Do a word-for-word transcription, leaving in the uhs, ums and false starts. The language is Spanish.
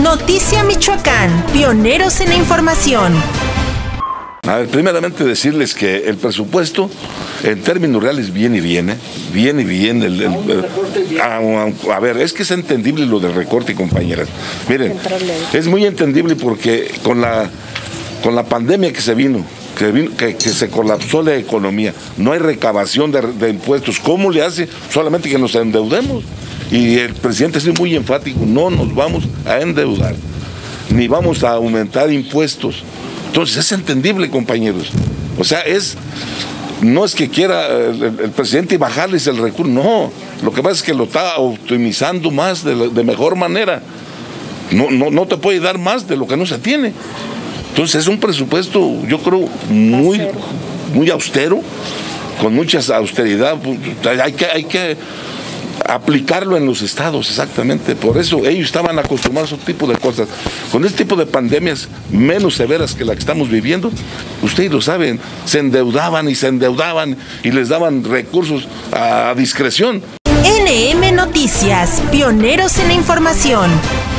Noticia Michoacán, pioneros en la información. A ver, primeramente decirles que el presupuesto, en términos reales, viene y viene, viene y viene. El, el, el, a, a ver, es que es entendible lo del recorte, compañeras. Miren, es muy entendible porque con la, con la pandemia que se vino, que, vino que, que se colapsó la economía, no hay recabación de, de impuestos. ¿Cómo le hace? Solamente que nos endeudemos. Y el presidente es muy enfático, no nos vamos a endeudar, ni vamos a aumentar impuestos. Entonces es entendible, compañeros. O sea, es no es que quiera el, el presidente bajarles el recurso, no. Lo que pasa es que lo está optimizando más de, de mejor manera. No, no, no te puede dar más de lo que no se tiene. Entonces es un presupuesto, yo creo, muy, muy austero, con mucha austeridad. Hay que, hay que aplicarlo en los estados, exactamente. Por eso ellos estaban acostumbrados a ese tipo de cosas. Con este tipo de pandemias menos severas que la que estamos viviendo, ustedes lo saben, se endeudaban y se endeudaban y les daban recursos a discreción. N M Noticias, pioneros en la información.